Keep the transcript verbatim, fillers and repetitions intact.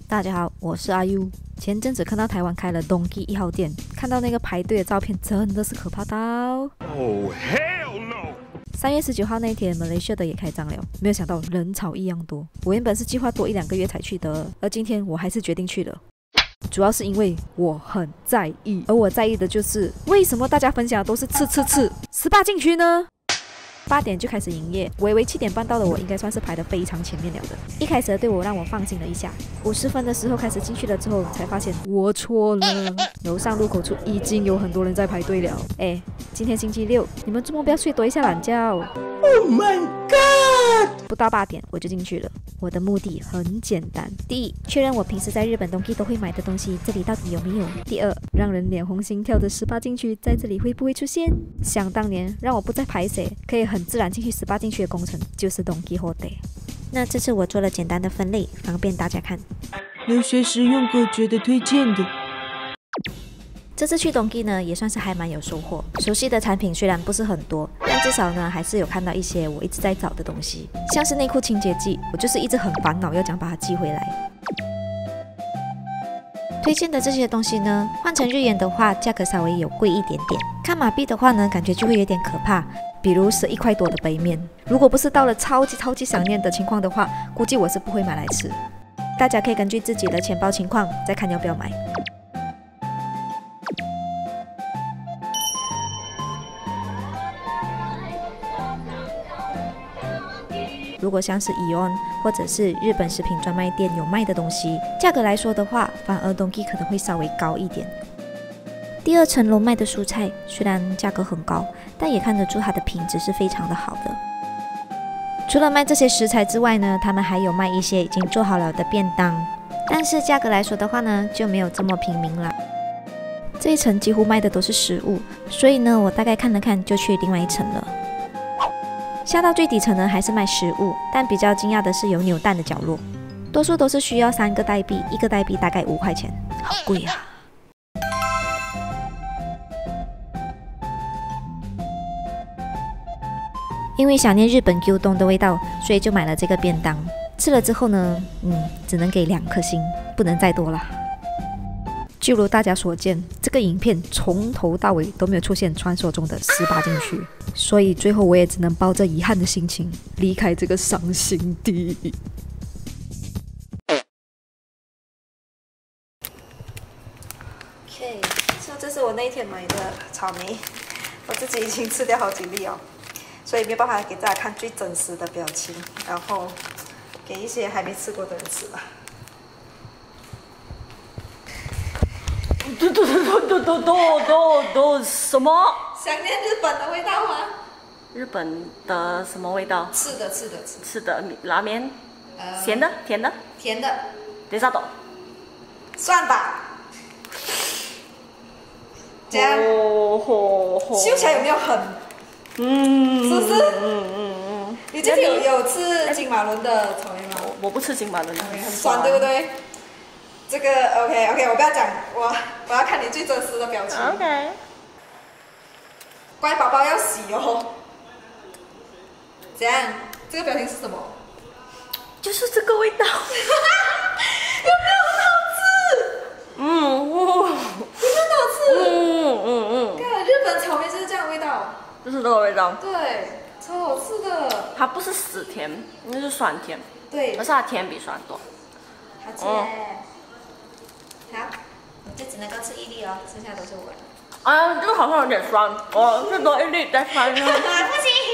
大家好，我是阿 U。前阵子看到台湾开了 Donki 一号店，看到那个排队的照片，真的是可怕到。Oh hell no！ 三月十九号那天，马来西亚的也开张了，没有想到人潮一样多。我原本是计划多一两个月才去的，而今天我还是决定去了。主要是因为我很在意，而我在意的就是为什么大家分享的都是次次次十八禁区呢？八点就开始营业，微微七点半到的我应该算是排得非常前面了的。一开始的队伍让我放心了一下，五十分的时候开始进去了之后，才发现我错了。楼上入口处已经有很多人在排队了。哎，今天星期六，你们周末不要睡多一下懒觉。Oh my god！ 不到八点我就进去了。我的目的很简单：第一，确认我平时在日本东西都会买的东西，这里到底有没有；第二，让人脸红心跳的十八禁区在这里会不会出现？想当年，让我不再排谁，可以很自然进去十八禁区的工程，就是Don Quijote。那这次我做了简单的分类，方便大家看。 有些使用过觉得推荐的。 这次去Donki呢，也算是还蛮有收获。熟悉的产品虽然不是很多，但至少呢，还是有看到一些我一直在找的东西，像是内裤清洁剂，我就是一直很烦恼要怎样把它寄回来。推荐的这些东西呢，换成日元的话，价格稍微有贵一点点。看马币的话呢，感觉就会有点可怕。比如十一块多的杯面，如果不是到了超级超级想念的情况的话，估计我是不会买来吃。大家可以根据自己的钱包情况再看要不要买。如果像是 A E O N 或者是日本食品专卖店有卖的东西，价格来说的话，反而 Donki 可能会稍微高一点。第二层楼卖的蔬菜虽然价格很高，但也看得出它的品质是非常的好的。除了卖这些食材之外呢，他们还有卖一些已经做好了的便当，但是价格来说的话呢，就没有这么平民了。这一层几乎卖的都是食物，所以呢，我大概看了看就去另外一层了。下到最底层呢，还是卖食物，但比较惊讶的是有扭蛋的角落，多数都是需要三个代币，一个代币大概五块钱，好贵啊！因为想念日本 Q 东的味道，所以就买了这个便当。吃了之后呢，嗯，只能给两颗星，不能再多了。就如大家所见，这个影片从头到尾都没有出现传说中的十八禁区，所以最后我也只能抱着遗憾的心情离开这个伤心地。OK， so 这是我那一天买的草莓，我自己已经吃掉好几粒哦，所以没有办法给大家看最真实的表情，然后给一些还没吃过的人吃吧。 都都都都都都都都什么？ 想念日本的味道吗？ 日本的什么味道？ 吃的吃的吃吃的拉面， 呃， 咸的甜的甜的， デザート。 算吧。这样，嗅起来有没有很？嗯，是不是？嗯嗯嗯。你这里有有吃金马伦的草莓吗？ 我我不吃金马伦的， 很酸，对不对？这个 OK OK， 我不要讲，我我要看你最真实的表情。 OK。 乖宝宝要洗哦。怎样？这个表情是什么？ 就是这个味道。 有没有很好吃？ 嗯，哦， 有没有很好吃？ 嗯嗯嗯。 看日本草莓就是这样的味道。 就是这个味道。 对，超好吃的。 它不是死甜，那是酸甜。 对。 可是它甜比酸多。 好吃耶。好，你就只能够吃一粒哦，剩下都是我的。 啊，这个好像有点酸，我再多一粒再酸。 不行。